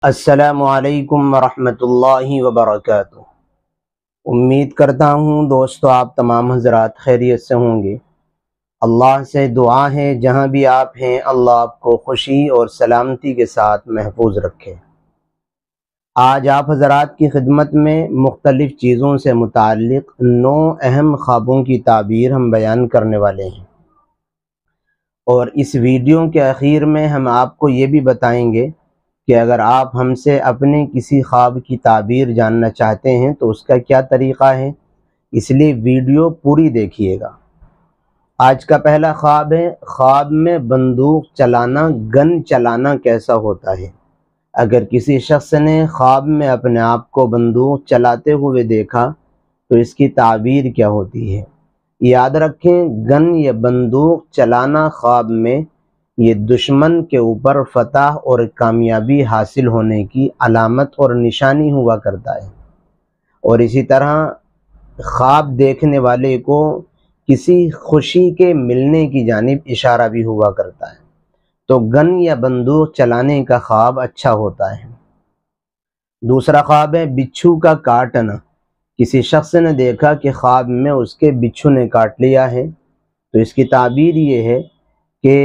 السلام علیکم ورحمۃ اللہ وبرکاتہ۔ امید کرتا ہوں دوستو آپ تمام حضرات خیریت سے ہوں گے۔ اللہ سے دعا ہے جہاں بھی آپ ہیں اللہ آپ کو خوشی اور سلامتی کے ساتھ محفوظ رکھے۔ آج آپ حضرات کی خدمت میں مختلف چیزوں سے متعلق 9 اہم خوابوں کی تعبیر ہم بیان کرنے والے ہیں، اور اس ویڈیو کے اخیر میں ہم آپ کو یہ بھی بتائیں گے کہ اگر آپ ہم سے اپنے کسی خواب کی تعبیر جاننا چاہتے ہیں تو اس کا کیا طریقہ ہے، اس لیے ویڈیو پوری دیکھیے گا۔ آج کا پہلا خواب ہے، خواب میں بندوق چلانا، گن چلانا کیسا ہوتا ہے۔ اگر کسی شخص نے خواب میں اپنے آپ کو بندوق چلاتے ہوئے دیکھا تو اس کی تعبیر کیا ہوتی ہے۔ یاد رکھیں، گن یا بندوق چلانا خواب میں یہ دشمن کے اوپر فتح اور کامیابی حاصل ہونے کی علامت اور نشانی ہوا کرتا ہے، اور اسی طرح خواب دیکھنے والے کو کسی خوشی کے ملنے کی جانب اشارہ بھی ہوا کرتا ہے، تو گن یا بندوق چلانے کا خواب اچھا ہوتا ہے۔ دوسرا خواب ہے بچھو کا کاٹنا۔ کسی شخص نے دیکھا کہ خواب میں اس کے بچھو نے کاٹ لیا ہے، تو اس کی تعبیر یہ ہے کہ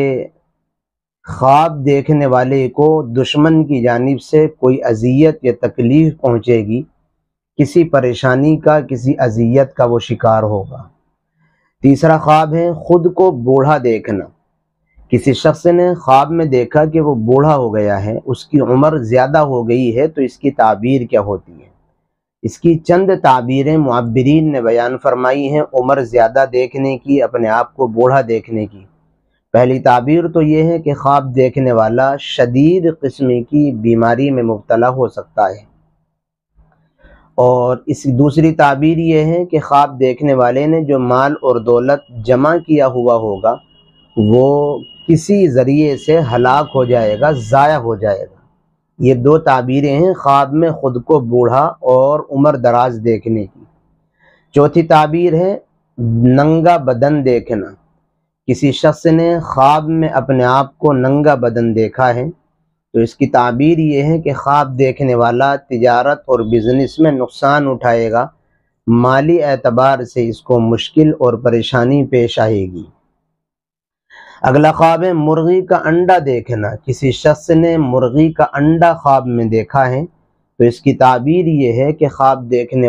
خواب دیکھنے والے کو دشمن کی جانب سے کوئی اذیت یا تکلیف پہنچے گی، کسی پریشانی کا، کسی اذیت کا وہ شکار ہوگا۔ تیسرا خواب ہے خود کو بوڑھا دیکھنا۔ کسی شخص نے خواب میں دیکھا کہ وہ بوڑھا ہو گیا ہے، اس کی عمر زیادہ ہو گئی ہے، تو اس کی تعبیر کیا ہوتی ہے۔ اس کی چند تعبیریں معبرین نے بیان فرمائی ہیں عمر زیادہ دیکھنے کی، اپنے آپ کو بوڑھا دیکھنے کی۔ پہلی تعبیر تو یہ ہے کہ خواب دیکھنے والا شدید قسم کی بیماری میں مبتلا ہو سکتا ہے، اور اس دوسری تعبیر یہ ہے کہ خواب دیکھنے والے نے جو مال اور دولت جمع کیا ہوا ہوگا وہ کسی ذریعے سے ہلاک ہو جائے گا، ضائع ہو جائے گا۔ یہ 2 تعبیریں ہیں خواب میں خود کو بوڑھا اور عمر دراز دیکھنے کی۔ چوتھی تعبیر ہے ننگا بدن دیکھنا۔ کسی شخص نے خواب میں اپنے آپ کو ننگا بدن دیکھا ہے، تو اس کی تعبیر یہ ہے کہ خواب دیکھنے والا تجارت اور بزنس میں نقصان اٹھائے گا، مالی اعتبار سے اس کو مشکل اور پریشانی پیش آئے گی۔ اگلا خواب ہے مرغی کا انڈا دیکھنا۔ کسی شخص نے مرغی کا انڈا خواب میں دیکھا ہے، تو اس کی تعبیر یہ ہے کہ خواب دیکھنے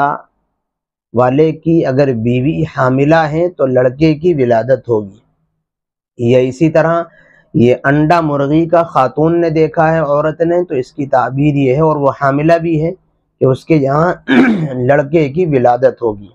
والے کی اگر بیوی حاملہ ہے تو لڑکے کی ولادت ہوگی، یا اسی طرح یہ انڈا مرغی کا خاتون نے دیکھا ہے، عورت نے، تو اس کی تعبیر یہ ہے، اور وہ حاملہ بھی ہے، کہ اس کے یہاں لڑکے کی ولادت ہوگی۔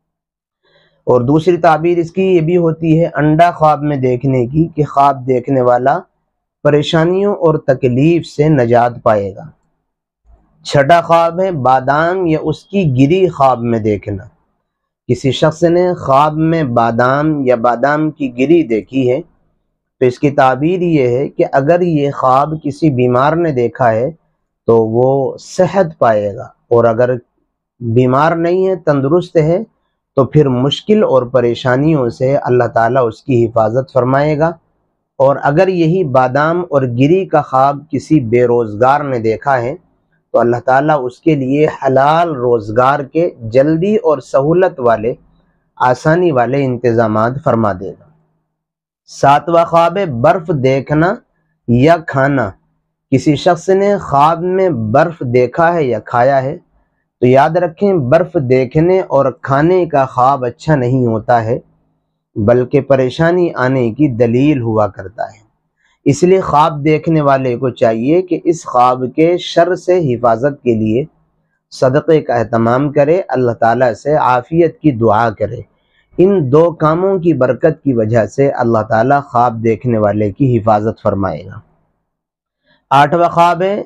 اور دوسری تعبیر اس کی یہ بھی ہوتی ہے انڈا خواب میں دیکھنے کی کہ خواب دیکھنے والا پریشانیوں اور تکلیف سے نجات پائے گا۔ چھٹا خواب ہے بادام یا اس کی گری خواب میں دیکھنا۔ کسی شخص نے خواب میں بادام یا بادام کی گری دیکھی ہے، تو اس کی تعبیر یہ ہے کہ اگر یہ خواب کسی بیمار نے دیکھا ہے تو وہ صحت پائے گا، اور اگر بیمار نہیں ہے، تندرست ہے، تو پھر مشکل اور پریشانیوں سے اللہ تعالیٰ اس کی حفاظت فرمائے گا۔ اور اگر یہی بادام اور گری کا خواب کسی بے روزگار نے دیکھا ہے تو اللہ تعالیٰ اس کے لیے حلال روزگار کے جلدی اور سہولت والے، آسانی والے انتظامات فرما دے گا۔ 7واں خواب ہے برف دیکھنا یا کھانا۔ کسی شخص نے خواب میں برف دیکھا ہے یا کھایا ہے، تو یاد رکھیں برف دیکھنے اور کھانے کا خواب اچھا نہیں ہوتا ہے، بلکہ پریشانی آنے کی دلیل ہوا کرتا ہے۔ اس لیے خواب دیکھنے والے کو چاہیے کہ اس خواب کے شر سے حفاظت کے لیے صدقے کا اہتمام کرے، اللہ تعالیٰ سے عافیت کی دعا کرے۔ ان 2 کاموں کی برکت کی وجہ سے اللہ تعالیٰ خواب دیکھنے والے کی حفاظت فرمائے گا۔ 8واں خواب ہے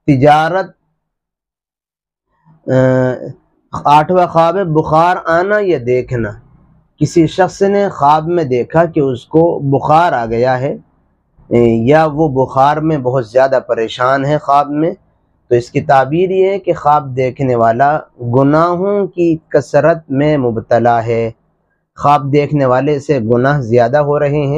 بخار آنا یا دیکھنا۔ کسی شخص نے خواب میں دیکھا کہ اس کو بخار آ گیا ہے، یا وہ بخار میں بہت زیادہ پریشان ہے خواب میں، تو اس کی تعبیر یہ ہے کہ خواب دیکھنے والا گناہوں کی کثرت میں مبتلا ہے۔ خواب دیکھنے والے سے گناہ زیادہ ہو رہے ہیں،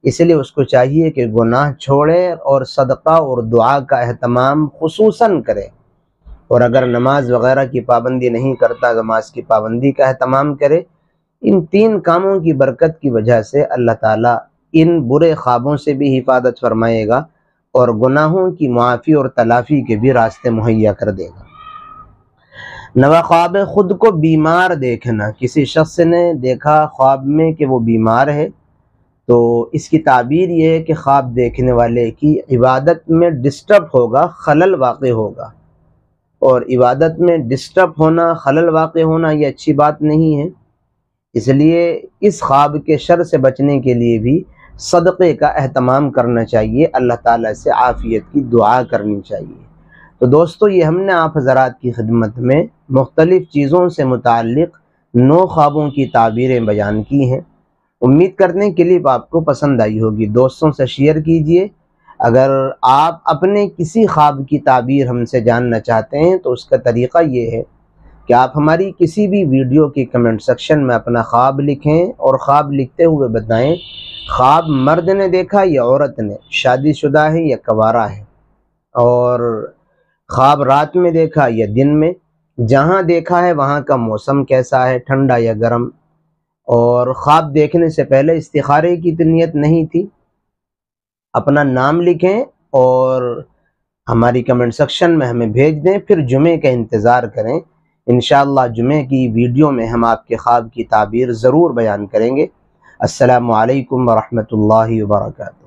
اس لیے اس کو چاہیے کہ گناہ چھوڑے اور صدقہ اور دعا کا اہتمام خصوصاً کرے، اور اگر نماز وغیرہ کی پابندی نہیں کرتا، نماز کی پابندی کا اہتمام کرے۔ ان 3 کاموں کی برکت کی وجہ سے اللہ تعالیٰ ان برے خوابوں سے بھی حفاظت فرمائے گا اور گناہوں کی معافی اور تلافی کے بھی راستے مہیا کر دے گا۔ نواں خواب ہے خود کو بیمار دیکھنا۔ کسی شخص نے دیکھا خواب میں کہ وہ بیمار ہے، تو اس کی تعبیر یہ ہے کہ خواب دیکھنے والے کی عبادت میں ڈسٹرب ہوگا، خلل واقع ہوگا، اور عبادت میں ڈسٹرب ہونا، خلل واقع ہونا یہ اچھی بات نہیں ہے۔ اس لیے اس خواب کے شر سے بچنے کے لیے بھی صدقے کا اہتمام کرنا چاہیے، اللہ تعالیٰ سے عافیت کی دعا کرنی چاہیے۔ تو دوستو، یہ ہم نے آپ حضرات کی خدمت میں مختلف چیزوں سے متعلق 9 خوابوں کی تعبیریں بیان کی ہیں۔ امید کرنے کے لیے آپ کو پسند آئی ہوگی، دوستوں سے شیئر کیجئے۔ اگر آپ اپنے کسی خواب کی تعبیر ہم سے جاننا چاہتے ہیں تو اس کا طریقہ یہ ہے کہ آپ ہماری کسی بھی ویڈیو کی کمنٹ سیکشن میں اپنا خواب لکھیں اور خواب لکھتے ہوئے بتائیں خواب مرد نے دیکھا یا عورت نے، شادی شدہ ہے یا کنوارا ہے، اور خواب رات میں دیکھا یا دن میں، جہاں دیکھا ہے وہاں کا موسم کیسا ہے، ٹھنڈا یا گرم، اور خواب دیکھنے سے پہلے استخارے کی نیت نہیں تھی۔ اپنا نام لکھیں اور ہماری کمنٹ سیکشن میں ہمیں بھیج دیں، پھر جمعے کا انتظار کریں۔ انشاءاللہ جمعے کی ویڈیو میں ہم آپ کے خواب کی تعبیر ضرور بیان کریں گے۔ السلام علیکم ورحمۃ اللہ وبرکاتہ۔